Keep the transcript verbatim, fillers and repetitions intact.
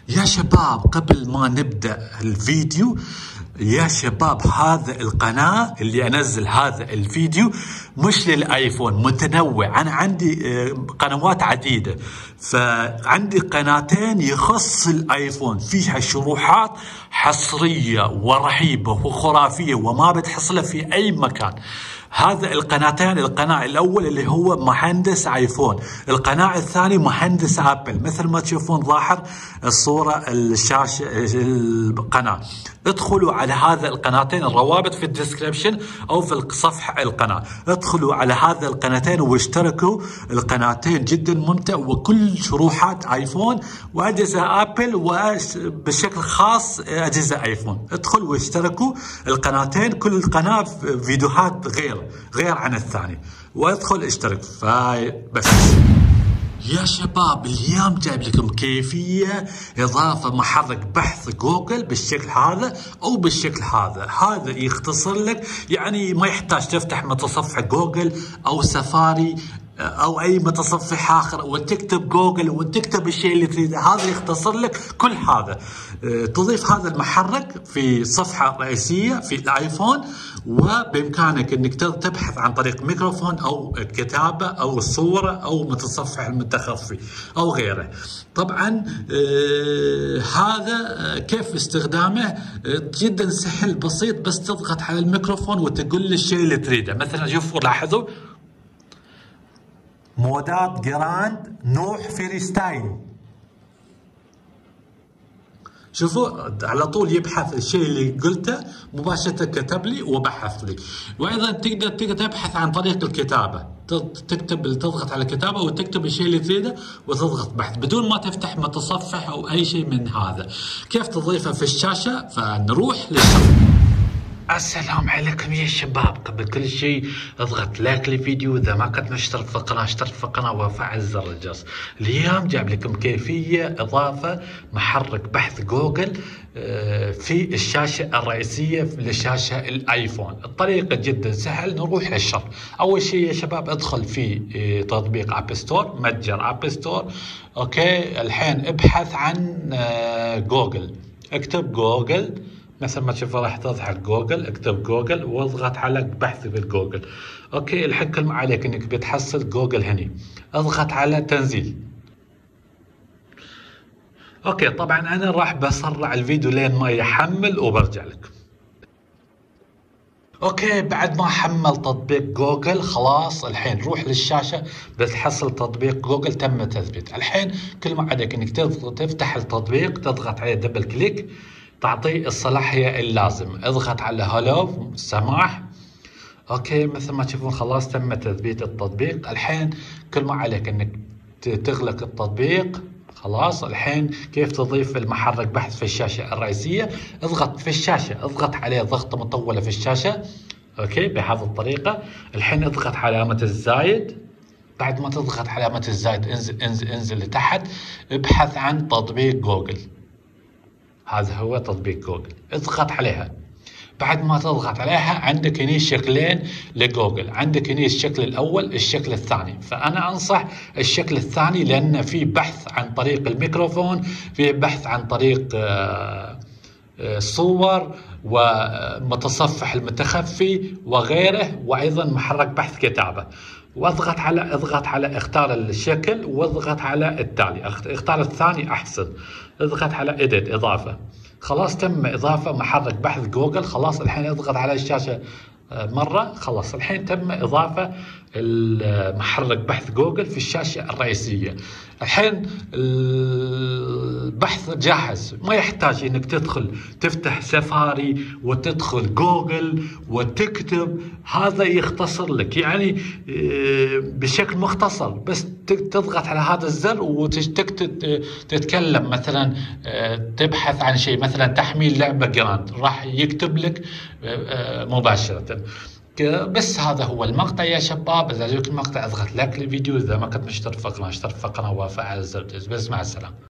يا شباب قبل ما نبدأ الفيديو، يا شباب هذا القناة اللي أنزل هذا الفيديو مش للآيفون، متنوع. أنا عندي قنوات عديدة، فعندي قناتين يخص الآيفون فيها شروحات حصرية ورهيبة وخرافية وما بتحصلها في أي مكان. هذا القناتين، القناة الأول اللي هو مهندس آيفون، القناة الثاني مهندس آبل. مثل ما تشوفون ظاهر الصورة الشاشة القناة. ادخلوا على هذا القناتين، الروابط في الديسكريبشن أو في الصفحة القناة. ادخلوا على هذا القناتين واشتركوا. القناتين جدا ممتع وكل شروحات آيفون وأجهزة آبل وبشكل خاص أجهزة آيفون. ادخلوا واشتركوا القناتين، كل قناة فيديوهات غير غير عن الثاني، وادخل اشترك. فبس يا شباب اليوم جايب لكم كيفية إضافة محرك بحث جوجل بالشكل هذا أو بالشكل هذا. هذا يختصر لك، يعني ما يحتاج تفتح متصفح جوجل أو سفاري أو أي متصفح آخر وتكتب جوجل وتكتب الشيء اللي تريده. هذا يختصر لك كل هذا. تضيف هذا المحرك في صفحة رئيسية في الآيفون، وبإمكانك أنك تبحث عن طريق ميكروفون أو كتابة أو الصورة أو متصفح المتخفي أو غيره. طبعا آه هذا كيف استخدامه؟ آه جدا سهل بسيط، بس تضغط على الميكروفون وتقول له الشيء اللي تريده. مثلا شوفوا لاحظوا مودات جراند نوح فريستايل، شوفوا على طول يبحث الشيء اللي قلته مباشرة، كتب لي وبحث لي. وايضا تقدر تقدر تبحث عن طريق الكتابة، تكتب تضغط على الكتابة وتكتب الشيء اللي تريده وتضغط بحث بدون ما تفتح متصفح او اي شيء من هذا. كيف تضيفه في الشاشة؟ فنروح للشرح. السلام عليكم يا شباب. قبل كل شيء اضغط لايك للفيديو، اذا ما كنت مشترك في القناه اشترك في القناه وفعل زر الجرس. اليوم جايب لكم كيفيه اضافه محرك بحث جوجل في الشاشه الرئيسيه لشاشه الايفون. الطريقه جدا سهل، نروح للشرح. اول شيء يا شباب ادخل في تطبيق اب ستور، متجر اب ستور. اوكي الحين ابحث عن جوجل، اكتب جوجل مثل ما تشوفوا راح تظهر جوجل. اكتب جوجل واضغط على بحث بالجوجل. اوكي الحين كل ما عليك انك بتحصل جوجل هني، اضغط على تنزيل. اوكي طبعا انا راح بسرع الفيديو لين ما يحمل وبرجع لك. اوكي بعد ما حمل تطبيق جوجل خلاص، الحين روح للشاشه بتحصل تطبيق جوجل تم تثبيت. الحين كل ما عليك انك تفتح التطبيق، تضغط عليه دبل كليك، تعطيه الصلاحية اللازم. اضغط على هلو سماح. اوكي مثل ما تشوفون خلاص تم تثبيت التطبيق. الحين كل ما عليك انك تغلق التطبيق. خلاص الحين كيف تضيف المحرك بحث في الشاشة الرئيسية؟ اضغط في الشاشة، اضغط عليه ضغطة مطولة في الشاشة. اوكي بهذه الطريقة. الحين اضغط على علامة الزايد. بعد ما تضغط على علامة الزايد انزل انزل انزل لتحت، ابحث عن تطبيق جوجل. هذا هو تطبيق جوجل، اضغط عليها. بعد ما تضغط عليها عندك هني شكلين لجوجل، عندك هني الشكل الاول الشكل الثاني. فانا انصح الشكل الثاني لان في بحث عن طريق الميكروفون، في بحث عن طريق الصور ومتصفح المتخفي وغيره، وايضا محرك بحث كتابة. واضغط على اضغط على اختار الشكل واضغط على التالي، اختار الثاني احسن. اضغط على اديت اضافه. خلاص تم اضافه محرك بحث جوجل. خلاص الحين اضغط على الشاشه مره. خلاص الحين تم اضافه محرك بحث جوجل في الشاشه الرئيسيه. الحين البحث جاهز، ما يحتاج انك تدخل تفتح سفاري وتدخل جوجل وتكتب. هذا يختصر لك يعني بشكل مختصر، بس تضغط على هذا الزر وتكتب تتكلم مثلا تبحث عن شيء، مثلا تحميل لعبة جراند، راح يكتب لك مباشرة. بس هذا هو المقطع يا شباب. اذا عجبك المقطع اضغط لايك للفيديو، اذا ما كنت مشترك في القناه اشترك في القناه وفعل زر الجرس. بس مع السلامه.